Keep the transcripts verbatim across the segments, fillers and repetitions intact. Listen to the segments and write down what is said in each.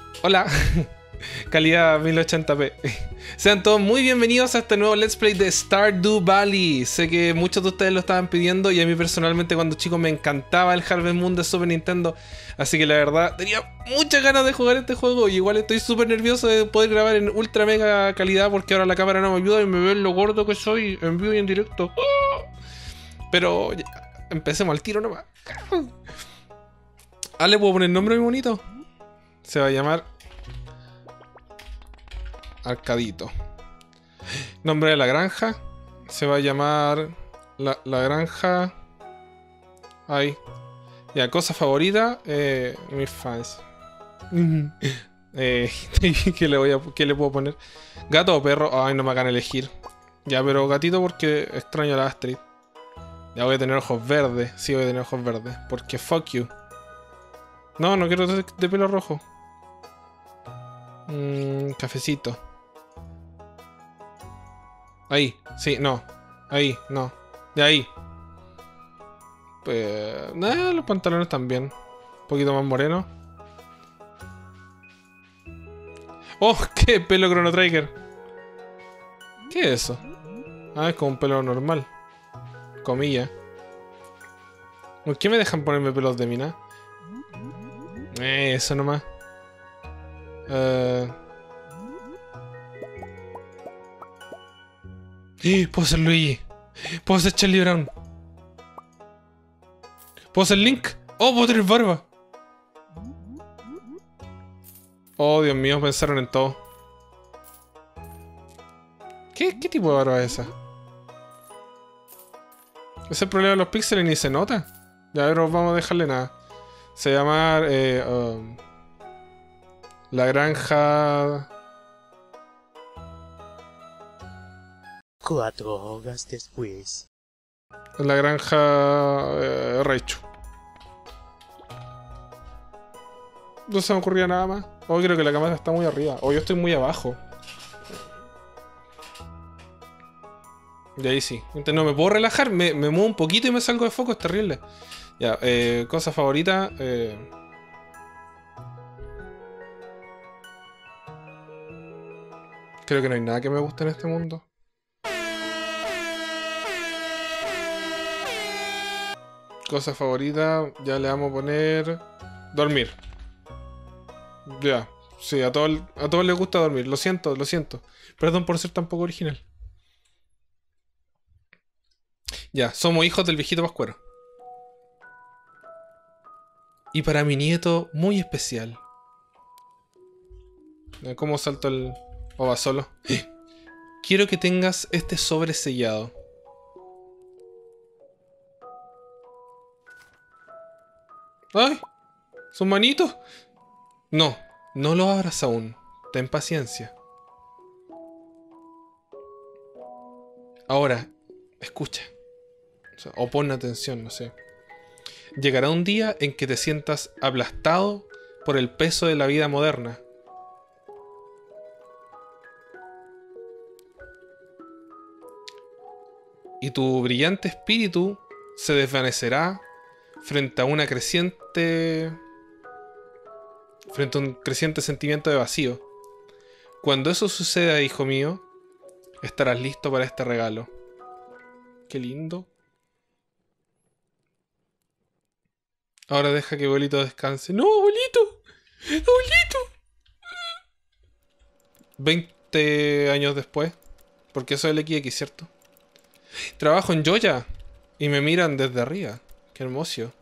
Hola, calidad mil ochenta p. Sean todos muy bienvenidos a este nuevo Let's Play de Stardew Valley. Sé que muchos de ustedes lo estaban pidiendo y a mí personalmente cuando chico me encantaba el Harvest Moon de Super Nintendo. Así que la verdad tenía muchas ganas de jugar este juego y igual estoy súper nervioso de poder grabar en ultra mega calidad porque ahora la cámara no me ayuda y me ven lo gordo que soy en vivo y en directo. Pero ya, empecemos al tiro nomás. Ah, ¿le puedo poner nombre muy bonito? Se va a llamar Arcadito. Nombre de la granja. Se va a llamar La, la granja. Ahí. Ya, cosa favorita. Eh, mis fans. eh, ¿qué, le voy a, ¿Qué le puedo poner? ¿Gato o perro? Ay, no me hagan elegir. Ya, pero gatito porque extraño a la Astrid. Ya voy a tener ojos verdes. Sí, voy a tener ojos verdes. Porque fuck you. No, no quiero de, de pelo rojo. Mm, cafecito. Ahí, sí, no. Ahí, no. De ahí. Pues... Eh, los pantalones también. Un poquito más moreno. ¡Oh! ¡Qué pelo Chrono Trigger! ¿Qué es eso? Ah, es como un pelo normal. Comilla. ¿Por qué me dejan ponerme pelos de mina? Eh, eso nomás. Eh... ¡Eh! Puedo ser Luigi. Puedo ser Charlie Brown. Puedo ser Link. Oh, puedo tener barba. Oh, Dios mío, pensaron en todo. ¿Qué, qué tipo de barba es esa? Ese es el problema de los píxeles, ni se nota. Ya, pero vamos a dejarle nada. Se llama... Eh, um, la granja... Cuatro horas después. La granja... Eh, Raichu. No se me ocurría nada más. Oh, creo que la cámara está muy arriba. O oh, yo estoy muy abajo. Y ahí sí. Entonces no me puedo relajar. Me, me muevo un poquito y me salgo de foco. Es terrible. Ya, eh, cosa favorita. Eh... Creo que no hay nada que me guste en este mundo. Cosa favorita, ya le vamos a poner... Dormir. Ya, sí, a todos, a todos les gusta dormir. Lo siento, lo siento. Perdón por ser tan poco original. Ya, somos hijos del viejito Pascuero. Y para mi nieto, muy especial. ¿Cómo salto el...? ¿O va solo? Quiero que tengas este sobre sellado. ¡Ay! ¿Son manitos? No, no lo abras aún. Ten paciencia. Ahora, escucha. O sea, o pon atención, no sé. Llegará un día en que te sientas aplastado por el peso de la vida moderna. Y tu brillante espíritu se desvanecerá frente a una creciente... frente a un creciente sentimiento de vacío. Cuando eso suceda, hijo mío, estarás listo para este regalo. Qué lindo. Ahora deja que abuelito descanse. ¡No, abuelito! ¡Abuelito! veinte años después. Porque eso es el X X, ¿cierto? Trabajo en Joya. Y me miran desde arriba. Qué hermoso.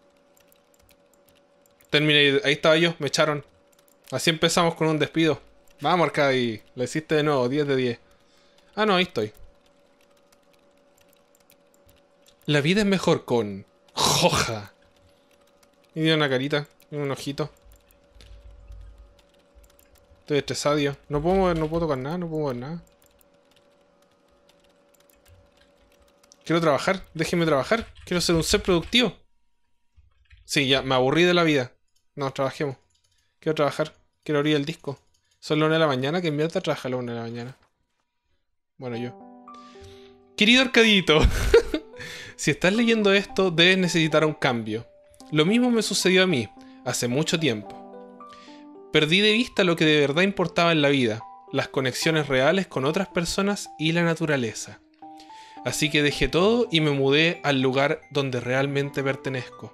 Terminé. Ahí estaba yo. Me echaron. Así empezamos con un despido. Vamos, Arcadi. Lo hiciste de nuevo. diez de diez. Ah, no. Ahí estoy. La vida es mejor con... Joja. Y dio una carita. Y un ojito. Estoy estresado. No puedo mover, no puedo tocar nada. No puedo mover nada. Quiero trabajar, déjenme trabajar. Quiero ser un ser productivo. Sí, ya, me aburrí de la vida. No, trabajemos. Quiero trabajar. Quiero abrir el disco. Son las una de la mañana. ¿Qué mierda trabaja a las una de la mañana? Bueno, yo. Querido Arcadito. Si estás leyendo esto, debes necesitar un cambio. Lo mismo me sucedió a mí, hace mucho tiempo. Perdí de vista lo que de verdad importaba en la vida, las conexiones reales con otras personas y la naturaleza. Así que dejé todo y me mudé al lugar donde realmente pertenezco.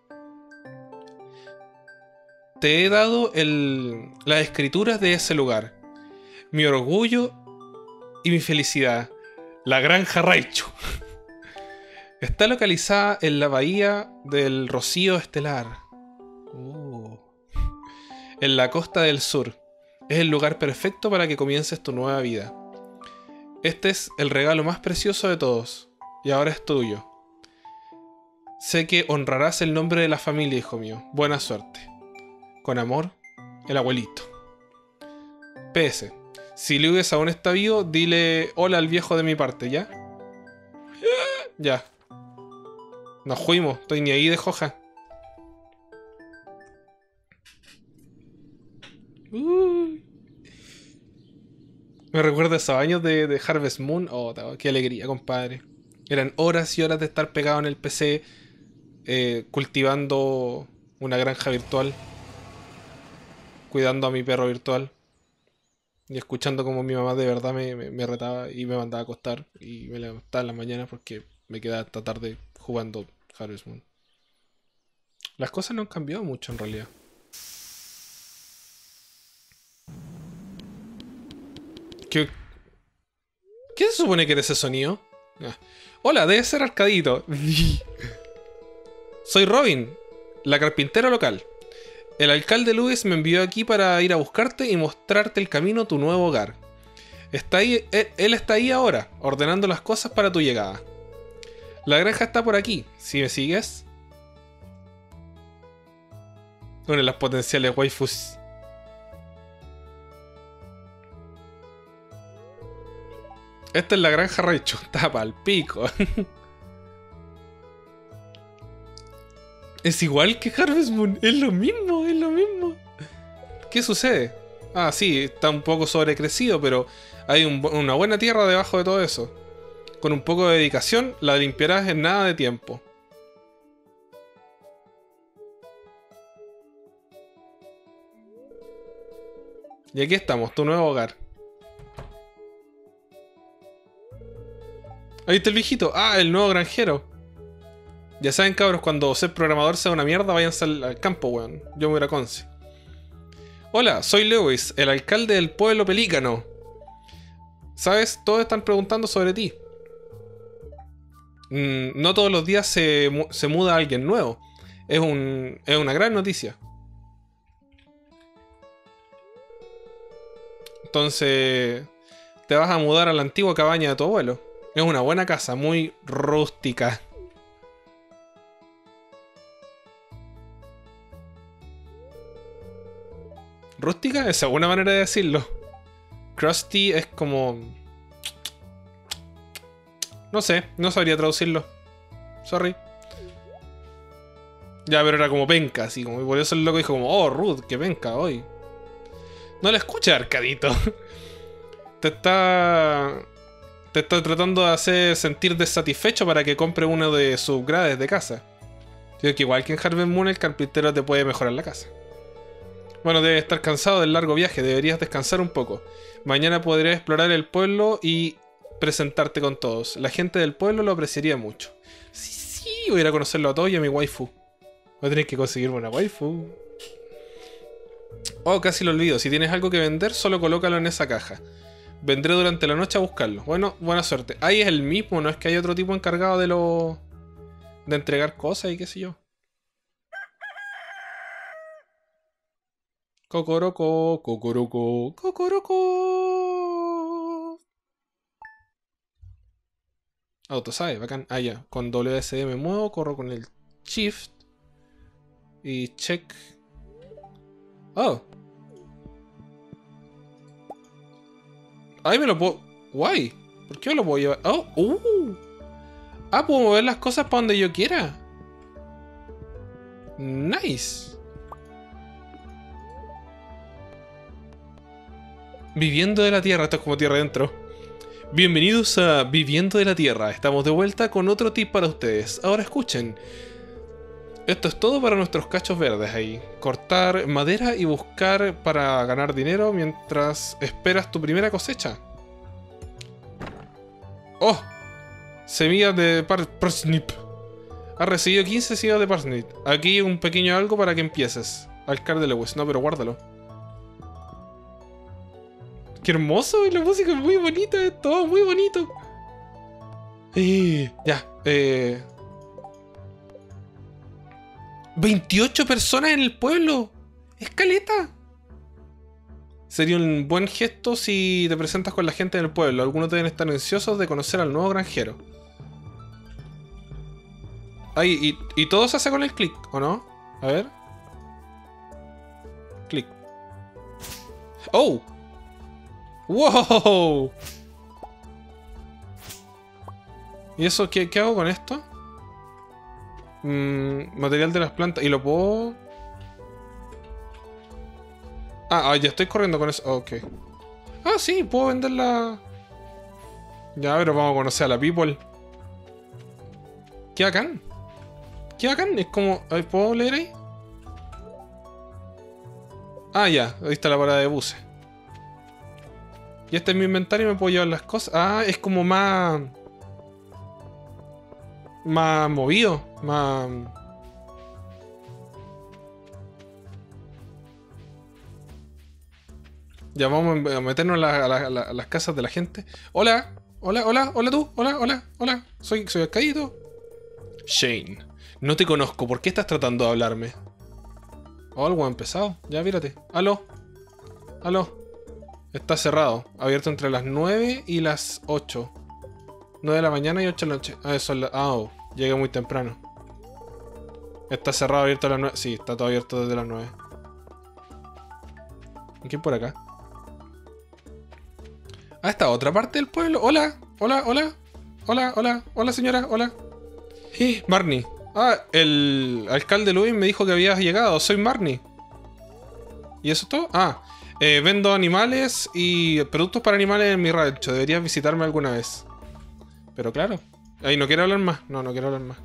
Te he dado el, las escrituras de ese lugar, mi orgullo y mi felicidad, la Granja Raichu. Está localizada en la bahía del Rocío Estelar, uh. en la costa del sur. Es el lugar perfecto para que comiences tu nueva vida. Este es el regalo más precioso de todos, y ahora es tuyo. Sé que honrarás el nombre de la familia, hijo mío. Buena suerte. Con amor, el abuelito. P S. Si Lewis aún está vivo, dile hola al viejo de mi parte, ¿ya? Ya. Nos fuimos, estoy ni ahí de joja. Uh. Me recuerda esos años de, de Harvest Moon. Oh, qué alegría, compadre. Eran horas y horas de estar pegado en el P C eh, cultivando una granja virtual, cuidando a mi perro virtual y escuchando como mi mamá de verdad me, me, me retaba y me mandaba a acostar y me levantaba en las mañanas porque me quedaba hasta tarde jugando Harvest Moon. Las cosas no han cambiado mucho en realidad. ¿Qué, ¿Qué se supone que era ese sonido? Ah. Hola, debe ser Arcadito. Soy Robin, la carpintera local. El alcalde Lewis me envió aquí para ir a buscarte y mostrarte el camino a tu nuevo hogar. Está ahí, él, él está ahí ahora, ordenando las cosas para tu llegada. La granja está por aquí, si me sigues. Una de las potenciales waifus. Esta es la granja Raichu, está pa'l pico. Es igual que Harvest Moon, es lo mismo, es lo mismo. ¿Qué sucede? Ah, sí, está un poco sobrecrecido, pero hay un, una buena tierra debajo de todo eso. Con un poco de dedicación, la limpiarás en nada de tiempo. Y aquí estamos, tu nuevo hogar. Ahí está el viejito. Ah, el nuevo granjero. Ya saben, cabros, cuando ser programador sea una mierda, váyanse al, al campo, weón. Yo me voy a Conce. Hola, soy Lewis, el alcalde del pueblo Pelícano. ¿Sabes? Todos están preguntando sobre ti. Mm, no todos los días se, se muda alguien nuevo. Es, un, es una gran noticia. Entonces, te vas a mudar a la antigua cabaña de tu abuelo. Es una buena casa, muy rústica. ¿Rústica? Esa es una manera de decirlo. Crusty es como... No sé, no sabría traducirlo. Sorry. Ya, pero era como penca, así como. Y por eso el loco dijo como, oh, Ruth, que penca hoy. No le escucha, Arcadito. Te está... Te está tratando de hacer sentir desatisfecho para que compre uno de sus grades de casa. Creo que igual que en Harvest Moon, el carpintero te puede mejorar la casa. Bueno, debes estar cansado del largo viaje, deberías descansar un poco. Mañana podrás explorar el pueblo y presentarte con todos. La gente del pueblo lo apreciaría mucho. Sí, sí, voy a ir a conocerlo a todos y a mi waifu. Voy a tener que conseguirme una waifu. Oh, casi lo olvido. Si tienes algo que vender, solo colócalo en esa caja. Vendré durante la noche a buscarlo. Bueno, buena suerte. Ahí es el mismo, no es que hay otro tipo encargado de lo... de entregar cosas y qué sé yo. Cocoroco, cocoroco, cocoroco. Autosave, bacán. Ah, ya. Con W S D me muevo, corro con el Shift. Y check. Oh. Ahí me lo puedo... Guay. ¿Por qué me lo puedo llevar? Oh, uh. Ah, puedo mover las cosas para donde yo quiera. Nice. Viviendo de la Tierra. Esto es como tierra adentro. Bienvenidos a Viviendo de la Tierra. Estamos de vuelta con otro tip para ustedes. Ahora escuchen. Esto es todo para nuestros cachos verdes ahí. Cortar madera y buscar para ganar dinero mientras esperas tu primera cosecha. ¡Oh! Semillas de par parsnip. Has recibido quince semillas de parsnip. Aquí un pequeño algo para que empieces. Alcalde Lewis. No, pero guárdalo. ¡Qué hermoso! Y la música es muy bonita. Es todo muy bonito. Eh, ya. Eh... veintiocho personas en el pueblo. ¡Escaleta! Sería un buen gesto si te presentas con la gente del pueblo. Algunos deben estar ansiosos de conocer al nuevo granjero. Ay, y, y todo se hace con el clic, ¿o no? A ver. Clic. ¡Oh! ¡Wow! ¿Y eso qué, qué hago con esto? Mm, material de las plantas. ¿Y lo puedo...? Ah, ah, ya estoy corriendo con eso. Ok. Ah, sí, puedo venderla. Ya, pero vamos a conocer a la people. Qué bacán. Qué bacán. Es como... ¿Puedo leer ahí? Ah, ya. Ahí está la parada de buses. Y este es mi inventario y me puedo llevar las cosas. Ah, es como más... Más movido. Más... Ya vamos a meternos a, la, a, la, a, la, a las casas de la gente. Hola, hola, hola, hola tú, hola, hola, hola. Soy, soy Alcaído. Shane, no te conozco. ¿Por qué estás tratando de hablarme? Oh, algo ha empezado. Ya, mírate. Aló. Aló. Está cerrado. Abierto entre las nueve y las ocho. nueve de la mañana y ocho de la noche. Ah, eso es la... Ah, oh, llegué muy temprano. Está cerrado, abierto a las nueve. Sí, está todo abierto desde las nueve. ¿Y quién por acá? Ah, esta otra parte del pueblo. Hola, hola, hola. Hola, hola, hola señora, hola. Eh, Marnie. Ah, el alcalde Luis me dijo que habías llegado. Soy Marnie. ¿Y eso es todo? Ah, eh, vendo animales y productos para animales en mi rancho. Deberías visitarme alguna vez. Pero claro. Ay, no quiero hablar más. No, no quiero hablar más.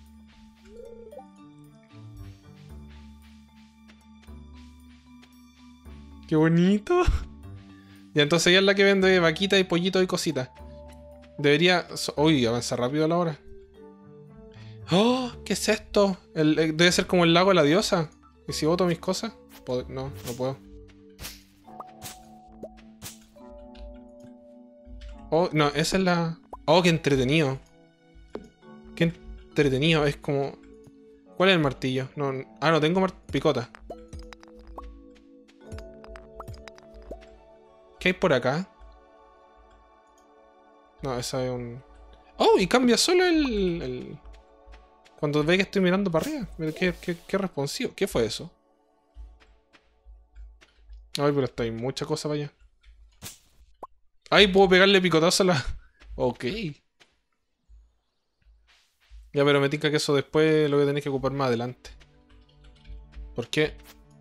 Qué bonito. Y entonces ella es la que vende vaquitas y pollitos y cositas. Debería... Uy, avanza rápido a la hora. ¡Oh! ¿Qué es esto? El, el, debe ser como el lago de la diosa. ¿Y si boto mis cosas? ¿Puedo? No, no puedo. Oh, no, esa es la... Oh, qué entretenido. Qué entretenido. Es como... ¿Cuál es el martillo? No, ah, no tengo mar... picota. ¿Qué hay por acá? No, esa es un... Oh, y cambia solo el... el... Cuando ve que estoy mirando para arriba. Qué, qué, qué responsivo. ¿Qué fue eso? Ay, pero está hay mucha cosa para allá. Ay, puedo pegarle picotazo a la... Ok. Ya, pero me tinca que eso después lo voy a tener que ocupar más adelante. ¿Por qué?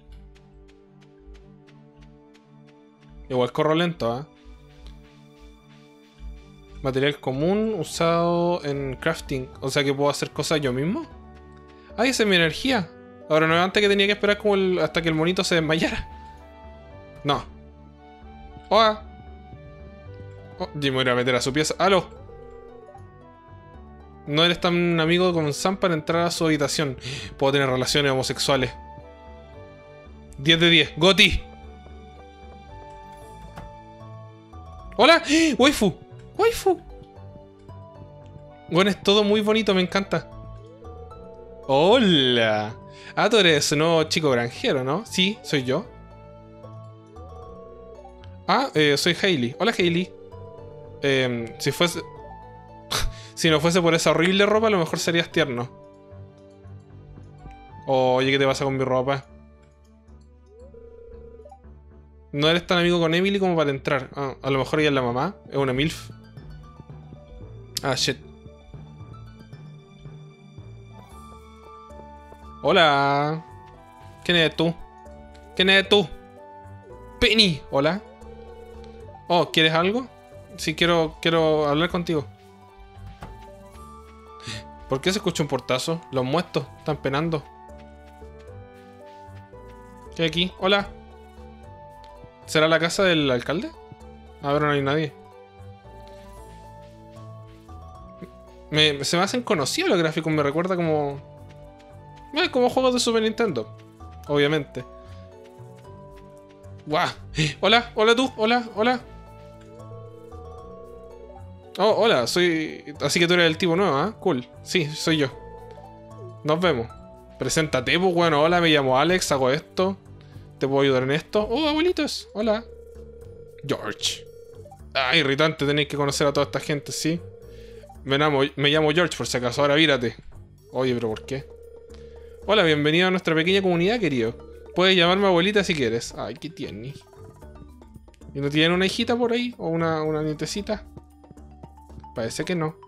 Igual corro lento, ¿ah? ¿eh? Material común usado en crafting. O sea que puedo hacer cosas yo mismo. Ah, esa es mi energía. Ahora no es antes que tenía que esperar como el, hasta que el monito se desmayara. No. Hola. Oh, y me voy a meter a su pieza. ¡Aló! No eres tan amigo con Sam para entrar a su habitación. Puedo tener relaciones homosexuales. diez de diez. ¡Goti! ¡Hola! ¡Eh! ¡Waifu! ¡Waifu! Bueno, es todo muy bonito, me encanta. ¡Hola! Ah, tú eres un nuevo chico granjero, ¿no? Sí, soy yo. Ah, eh, soy Hailey. Hola, Hailey. Eh, si fuese... si no fuese por esa horrible ropa, a lo mejor serías tierno. Oye, ¿qué te pasa con mi ropa? No eres tan amigo con Emily como para entrar. Ah, a lo mejor ella es la mamá. Es una MILF. Ah, shit. Hola. ¿Quién eres tú? ¿Quién eres tú? Penny. Hola. Oh, ¿quieres algo? Sí, quiero, quiero hablar contigo. ¿Por qué se escucha un portazo? Los muertos están penando. ¿Qué hay aquí? Hola. ¿Será la casa del alcalde? A ver, no hay nadie. Me, se me hacen conocidos los gráficos, me recuerda como... Eh, como juegos de Super Nintendo. Obviamente. ¡Guau! Hola, hola tú, hola, hola. Oh, hola, soy... Así que tú eres el tipo nuevo, ¿ah? ¿eh? Cool. Sí, soy yo. Nos vemos. Preséntate, pues, bueno, hola, me llamo Alex, hago esto. ¿Te puedo ayudar en esto? Oh, abuelitos, hola. George. Ah, irritante, tenéis que conocer a toda esta gente, ¿sí? Me llamo, me llamo George, por si acaso, ahora vírate. Oye, pero ¿por qué? Hola, bienvenido a nuestra pequeña comunidad, querido. Puedes llamarme abuelita si quieres. Ay, qué tierni. ¿Y no tienen una hijita por ahí? ¿O una, una nietecita? Parece que no.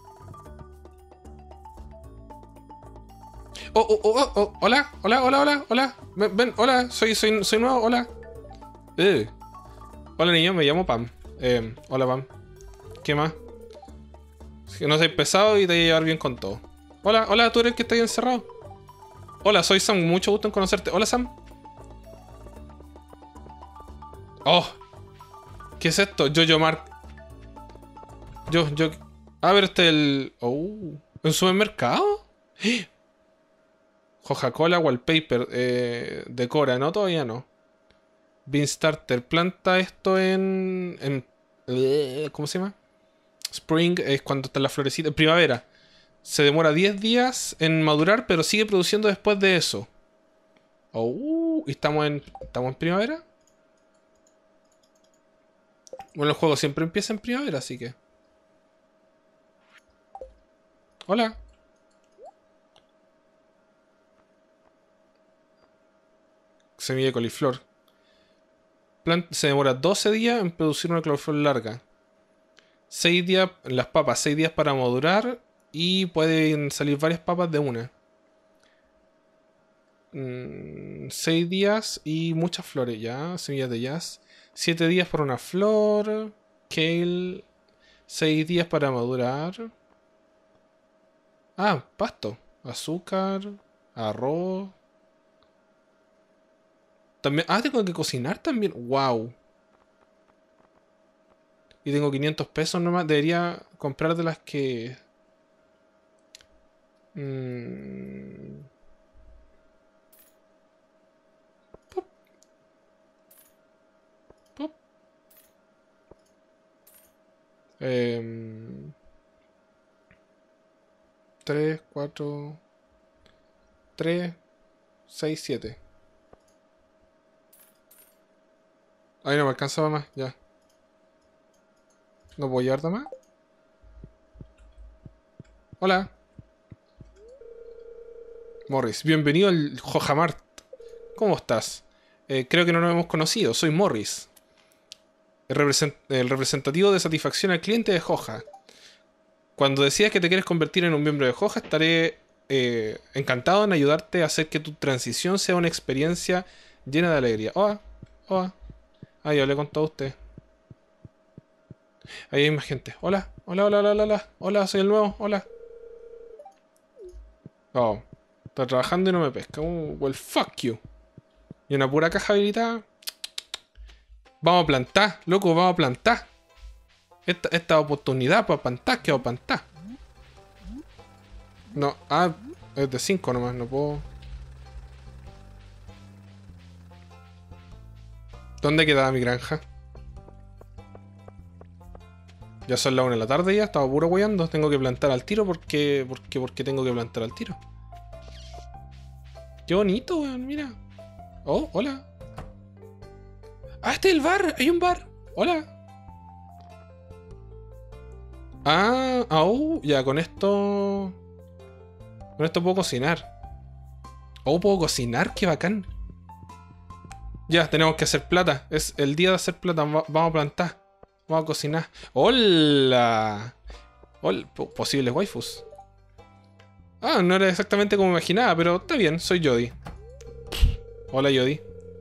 Oh, oh, oh, oh, oh, hola, hola, hola, hola, hola. Ven, ven, hola, soy, soy, soy nuevo, hola. Eh. Hola, niño, me llamo Pam. Eh, hola, Pam. ¿Qué más? Que no seas pesado y te voy a llevar bien con todo. Hola, hola, ¿tú eres el que está ahí encerrado? Hola, soy Sam, mucho gusto en conocerte. Hola, Sam. Oh. ¿Qué es esto? Jojo Mark. Yo, yo... A ver, este es el... Oh. ¿En supermercado? Coca-Cola Wallpaper. Eh, decora, ¿no? Todavía no. Bean Starter. Planta esto en... en ¿cómo se llama? Spring es cuando está la florecita. En primavera. Se demora diez días en madurar, pero sigue produciendo después de eso. Oh, ¿y estamos en, estamos en primavera? Bueno, el juego siempre empieza en primavera, así que... Hola. Semilla de coliflor. Plant se demora doce días en producir una coliflor larga. seis días, las papas, seis días para madurar. Y pueden salir varias papas de una. Mm, seis días y muchas flores ya. Semillas de jazz. siete días para una flor. Kale. seis días para madurar. Ah, pasto. Azúcar. Arroz. También. Ah, tengo que cocinar también. Wow. Y tengo quinientos pesos nomás. Debería comprar de las que... Mm. Pop. Pop. Eh, tres, cuatro, tres, seis, siete. Ahí no me alcanzaba más, ya. ¿No puedo llevar más? Hola. Morris, bienvenido al Jojamart. ¿Cómo estás? Eh, creo que no nos hemos conocido, soy Morris. El, represent el representativo de satisfacción al cliente de Joja. Cuando decidas que te quieres convertir en un miembro de Joja, estaré eh, encantado en ayudarte a hacer que tu transición sea una experiencia llena de alegría. Hola, hola. Ah, yo le he contado a usted. Ahí hay más gente. Hola, hola, hola, hola, hola, hola. Hola, soy el nuevo, hola. Oh, está trabajando y no me pesca. Uh, well, fuck you. Y una pura caja habilitada. Vamos a plantar, loco, vamos a plantar. Esta, esta oportunidad para plantar, que va a plantar. No, ah, es de cinco nomás, no puedo. ¿Dónde quedaba mi granja? Ya son las una de la tarde ya, estaba puro weyando. Tengo que plantar al tiro porque, porque, porque tengo que plantar al tiro. Qué bonito, weón, mira. Oh, hola. Ah, este es el bar, hay un bar. Hola. Ah, oh, ya con esto... Con esto puedo cocinar. Oh, puedo cocinar, qué bacán. Ya, tenemos que hacer plata. Es el día de hacer plata. Vamos a plantar. Vamos a cocinar. ¡Hola! Hola, posibles waifus. Ah, no era exactamente como imaginaba, pero está bien, soy Jody. Hola, Jody.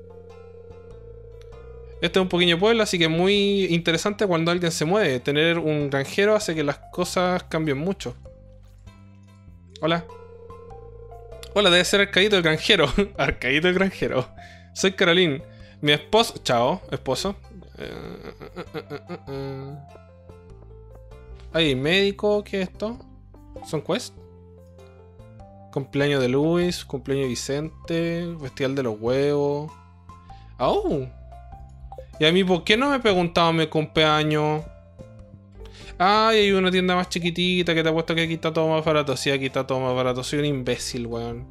Este es un pequeño pueblo, así que es muy interesante cuando alguien se mueve. Tener un granjero hace que las cosas cambien mucho. Hola. Hola, debe ser Arcadito el granjero. Arcadito el granjero. Soy Caroline. Mi esposo... Chao, esposo. Uh, uh, uh, uh, uh. Hay médico, ¿qué es esto? ¿Son quests? Cumpleaños de Luis, cumpleaños de Vicente, festival de los huevos. ¡Oh! ¿Y a mí por qué no me preguntaban mi cumpleaños? Ay, hay una tienda más chiquitita que te ha puesto que aquí está todo más barato. Sí, aquí está todo más barato. Soy un imbécil, weón.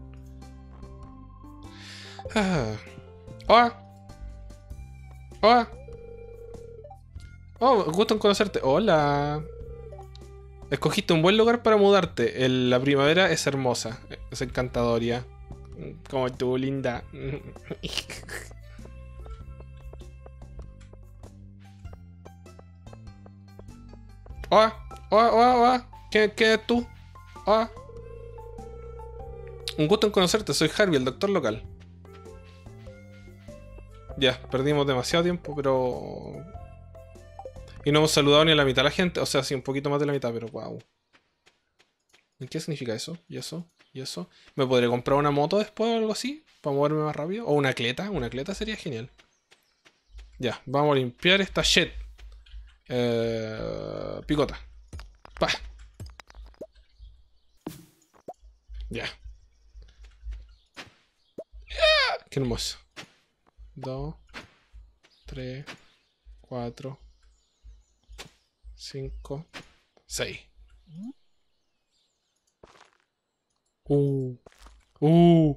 Ah. Hola. Hola. Oh, gusto en conocerte. Hola. Escogiste un buen lugar para mudarte. El, la primavera es hermosa. Es encantadora. Como tú, linda. Hola. Hola, hola, hola. ¿Qué, qué es tú? Hola. Un gusto en conocerte. Soy Harvey, el doctor local. Ya, perdimos demasiado tiempo, pero... Y no hemos saludado ni a la mitad de la gente. O sea, sí, un poquito más de la mitad, pero wow. ¿Y qué significa eso? ¿Y eso? ¿Y eso? ¿Me podré comprar una moto después o algo así? ¿Para moverme más rápido? ¿O una cleta? Una cleta sería genial. Ya, vamos a limpiar esta shit. Eh, picota. Pa. Ya. Yeah. Qué hermoso. Dos. Tres. Cuatro. Cinco. Seis. Uh. Uh.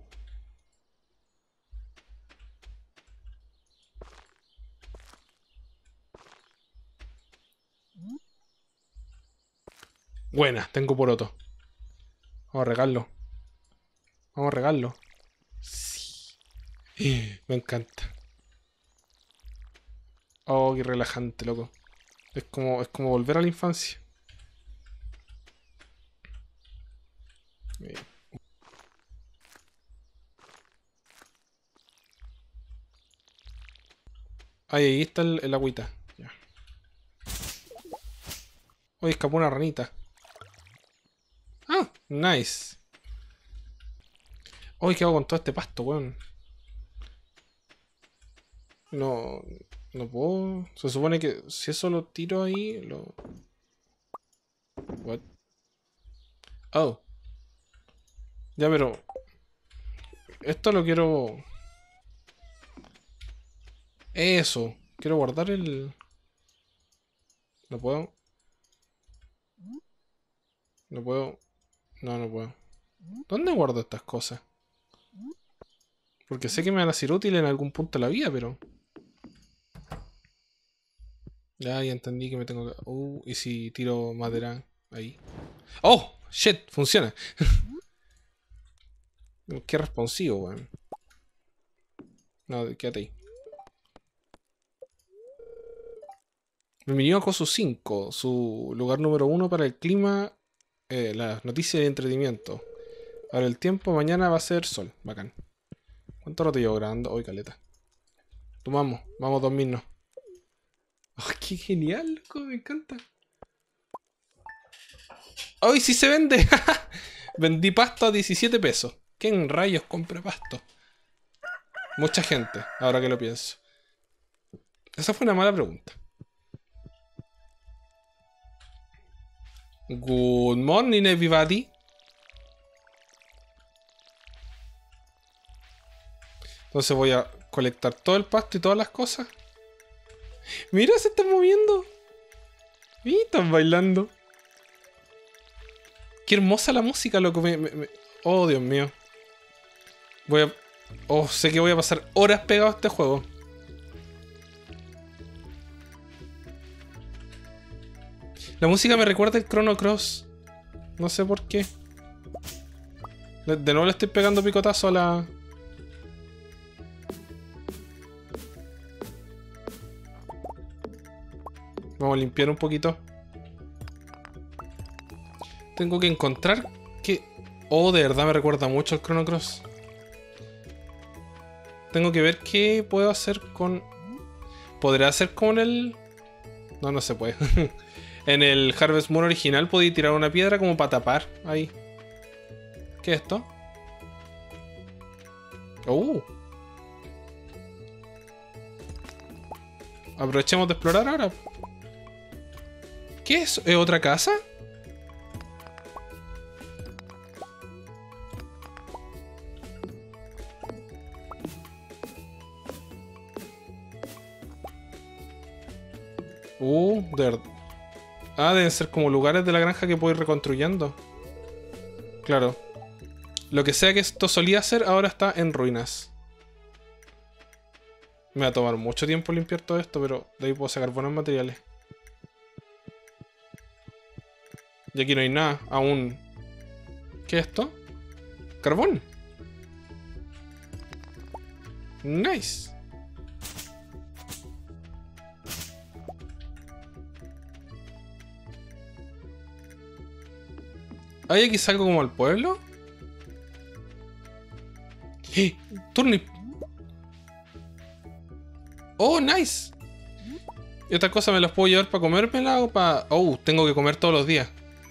Buena, tengo poroto. Vamos a regarlo. Vamos a regarlo. Sí. Me encanta. Oh, qué relajante, loco. Es como, es como volver a la infancia. Ahí, ahí está el, el agüita. Ya. Hoy escapó una ranita. Ah, nice. Hoy, ¿qué hago con todo este pasto, weón? No, no puedo. Se supone que si eso lo tiro ahí, lo... What? Oh. Ya, pero... Esto lo quiero... Eso. Quiero guardar el... ¿No puedo? No puedo... No, no puedo. ¿Dónde guardo estas cosas? Porque sé que me van a ser útiles en algún punto de la vida, pero... Ya, ya entendí que me tengo que... Uh, ¿y si tiro madera ahí? ¡Oh! ¡Shit! Funciona. Qué responsivo, weón. No, quédate ahí. Bienvenido a Cosu cinco, su lugar número uno para el clima, eh, las noticias y el entretenimiento. Ahora el tiempo, mañana va a ser sol. Bacán. ¿Cuánto rato llevo grabando? Hoy, caleta. Tomamos, vamos a dormirnos. Oh, qué genial, loco, me encanta. ¡Hoy sí se vende! Vendí pasto a diecisiete pesos. ¿Quién rayos compra pasto? Mucha gente, ahora que lo pienso. Esa fue una mala pregunta. Good morning, everybody. Entonces voy a colectar todo el pasto y todas las cosas. Mira, se están moviendo. Mira, están bailando. Qué hermosa la música, loco. Me, me, me... Oh, Dios mío. Voy a... Oh, sé que voy a pasar horas pegado a este juego. La música me recuerda el Chrono Cross. No sé por qué. De nuevo le estoy pegando picotazo a la... Vamos a limpiar un poquito. Tengo que encontrar que... Oh, de verdad me recuerda mucho al Chrono Cross. Tengo que ver qué puedo hacer con... ¿Podré hacer con el...? No, no se puede. En el Harvest Moon original podía tirar una piedra como para tapar ahí. ¿Qué es esto? Uh. Aprovechemos de explorar ahora. ¿Qué es? ¿Es otra casa? Uh, de verdad. Ah, deben ser como lugares de la granja que puedo ir reconstruyendo. Claro. Lo que sea que esto solía ser, ahora está en ruinas. Me va a tomar mucho tiempo limpiar todo esto, pero de ahí puedo sacar buenos materiales. Y aquí no hay nada, aún. ¿Qué es esto? Carbón. Nice. ¿Hay aquí salgo como al pueblo? ¡Eh! Turnip. Oh, nice. ¿Y estas cosas me las puedo llevar para comérmela o para...? Oh, tengo que comer todos los días.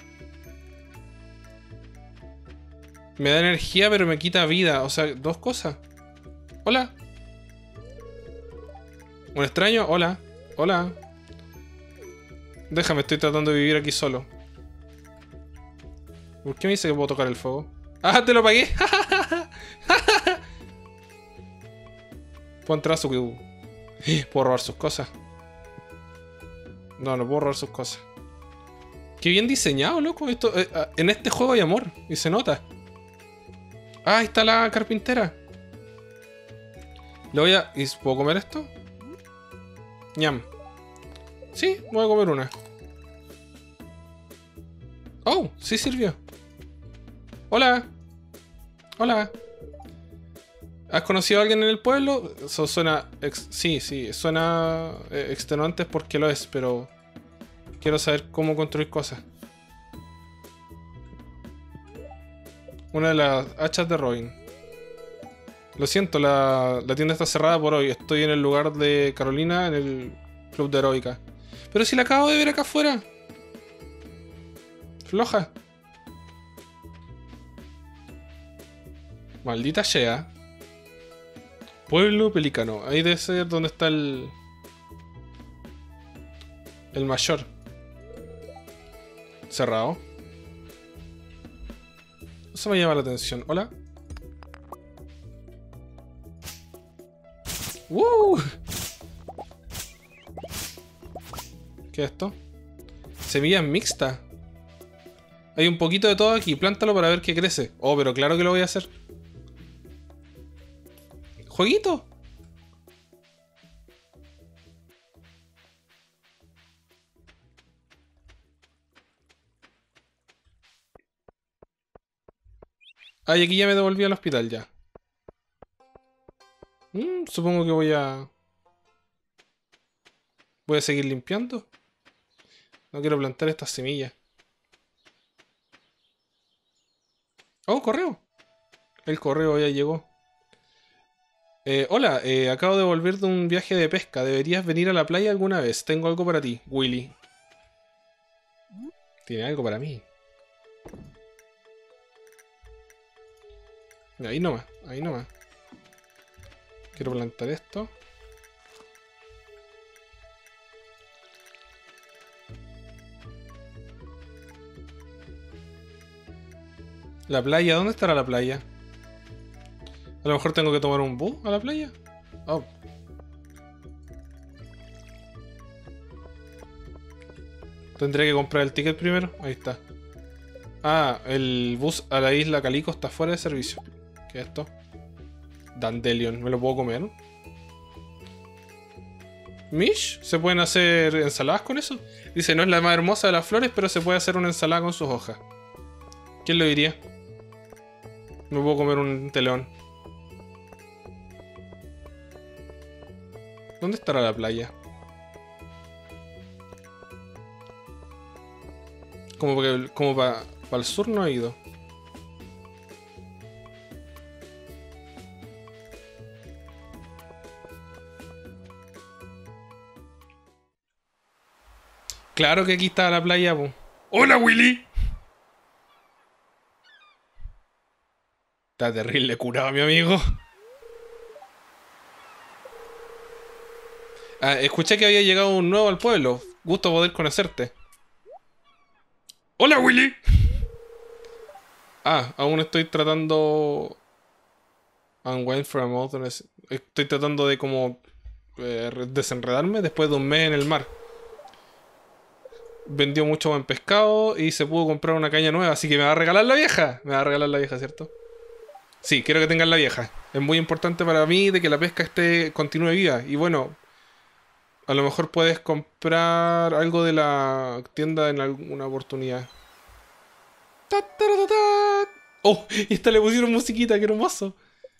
Me da energía pero me quita vida. O sea, dos cosas. Hola. Un extraño, hola. Hola. Déjame, estoy tratando de vivir aquí solo. ¿Por qué me dice que puedo tocar el fuego? ¡Ah, te lo pagué! Puedo entrar a su... Puedo robar sus cosas. No, no puedo robar sus cosas. Qué bien diseñado, loco. Esto, eh, en este juego hay amor. Y se nota. Ah, ahí está la carpintera. Le voy a... ¿Y puedo comer esto? Ñam. Sí, voy a comer una. Oh, sí sirvió. Hola. Hola. ¿Has conocido a alguien en el pueblo? Eso suena... Ex sí, sí, suena eh, extenuante porque lo es, pero... Quiero saber cómo construir cosas. Una de las hachas de Robin. Lo siento, la, la tienda está cerrada por hoy. Estoy en el lugar de Carolina, en el club de Heroica. Pero si la acabo de ver acá afuera. Floja. Maldita sea. Pueblo Pelicano. Ahí debe ser donde está el... El mayor. Cerrado. Eso me llama la atención. Hola. ¡Woo! ¿Qué es esto? Semillas mixtas. Hay un poquito de todo aquí. Plántalo para ver qué crece. Oh, pero claro que lo voy a hacer. ¡Jueguito! Ah, y aquí ya me devolví al hospital ya. Mm, supongo que voy a... Voy a seguir limpiando. No quiero plantar estas semillas. Oh, correo. El correo ya llegó. Eh, hola, eh, acabo de volver de un viaje de pesca. Deberías venir a la playa alguna vez. Tengo algo para ti, Willy. Tiene algo para mí. Ahí nomás, ahí nomás. Quiero plantar esto. La playa, ¿dónde estará la playa? A lo mejor tengo que tomar un bus a la playa. Oh. Tendré que comprar el ticket primero. Ahí está. Ah, el bus a la isla Calico está fuera de servicio. ¿Qué es esto? Dandelion, ¿me lo puedo comer? ¿Mish? ¿Se pueden hacer ensaladas con eso? Dice, no es la más hermosa de las flores, pero se puede hacer una ensalada con sus hojas. ¿Quién lo diría? Me puedo comer un teleón. ¿Dónde estará la playa? Como para como pa, pa el sur no he ido. Claro que aquí está la playa, po. ¡Hola, Willy! Está terrible curado, mi amigo. Ah, escuché que había llegado un nuevo al pueblo. Gusto poder conocerte. ¡Hola, Willy! Ah, aún estoy tratando... Unwind from Mountains. Estoy tratando de como... Eh, desenredarme después de un mes en el mar. Vendió mucho buen pescado y se pudo comprar una caña nueva. Así que me va a regalar la vieja. Me va a regalar la vieja, ¿cierto? Sí, quiero que tengan la vieja. Es muy importante para mí de que la pesca esté continúe viva. Y bueno... A lo mejor puedes comprar algo de la tienda en alguna oportunidad. Ta, ta, ta, ta. Oh, y esta le pusieron musiquita, qué hermoso.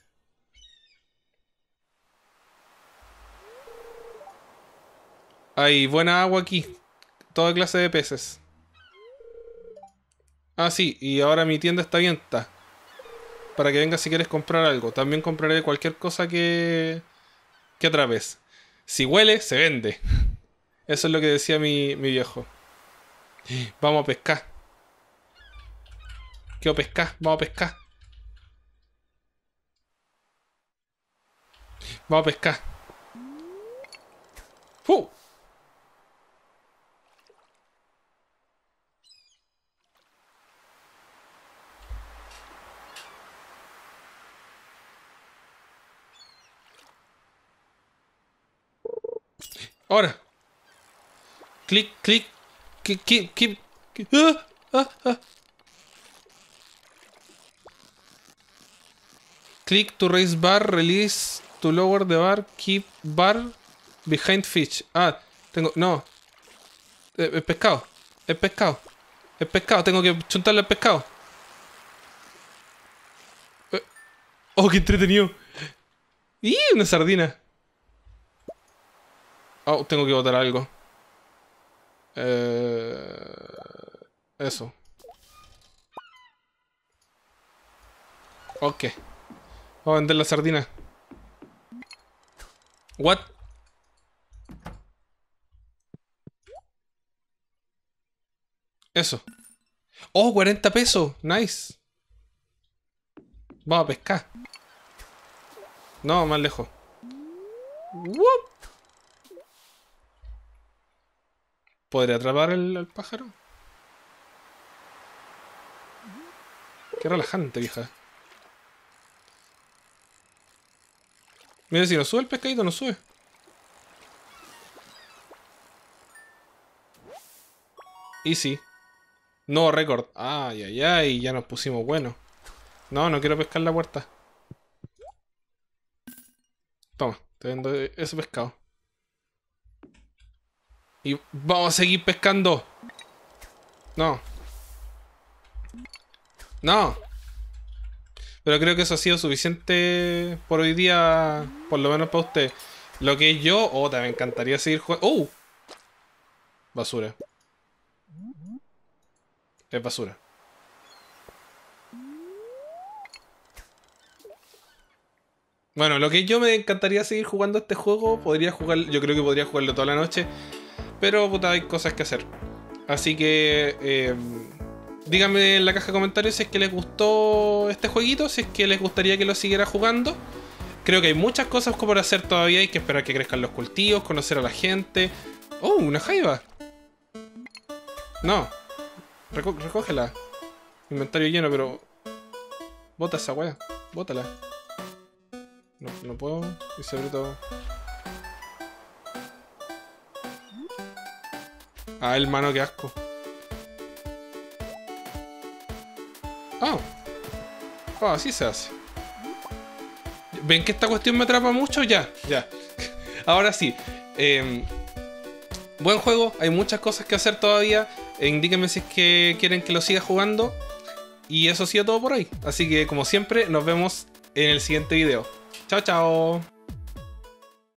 Hay buena agua aquí. Toda clase de peces. Ah, sí, y ahora mi tienda está abierta. Para que vengas si quieres comprar algo. También compraré cualquier cosa que... que atrapes. Si huele, se vende. Eso es lo que decía mi, mi viejo. Vamos a pescar. Quiero pescar, vamos a pescar. Vamos a pescar. ¡Uh! Ahora. Clic, clic. Clic, clic, clic. ¡Ah! ¡Ah! ¡Ah! Click to raise bar, release to lower the bar, keep bar behind fish. Ah, tengo... No. Es eh, eh, pescado. Es pescado. Es pescado. Tengo que chuntarle al pescado. Eh. Oh, qué entretenido. ¡Y! Una sardina. Oh, tengo que botar algo. Eh... Eso. Ok. Vamos a vender la sardina. What? Eso. Oh, cuarenta pesos. Nice. Vamos a pescar. No, más lejos. Whoop. ¿Podré atrapar el, el pájaro? Qué relajante, vieja. Mira, si no sube el pescadito, no sube. Easy. No récord. Ay, ay, ay, ya nos pusimos buenos. No, no quiero pescar la puerta. Toma, te vendo ese pescado. Y vamos a seguir pescando. No. No. Pero creo que eso ha sido suficiente por hoy día. Por lo menos para usted. Lo que yo... Oh, te me encantaría seguir jugando. ¡Oh! Basura. Es basura. Bueno, lo que yo me encantaría seguir jugando este juego. Podría jugar... Yo creo que podría jugarlo toda la noche. Pero, puta, hay cosas que hacer. Así que... Eh, díganme en la caja de comentarios si es que les gustó este jueguito. Si es que les gustaría que lo siguiera jugando. Creo que hay muchas cosas por hacer todavía. Hay que esperar que crezcan los cultivos. Conocer a la gente. ¡Oh! Una jaiba. No. Reco recógela. Inventario lleno, pero... Bota esa wea. Bótala. No, no puedo. Y se abre todo. Ah, hermano, qué asco. Ah. Oh, así se hace. ¿Ven que esta cuestión me atrapa mucho? Ya, ya. Ahora sí. Eh, buen juego. Hay muchas cosas que hacer todavía. Eh, indíquenme si es que quieren que lo siga jugando. Y eso ha sido todo por hoy. Así que, como siempre, nos vemos en el siguiente video. Chao, chao.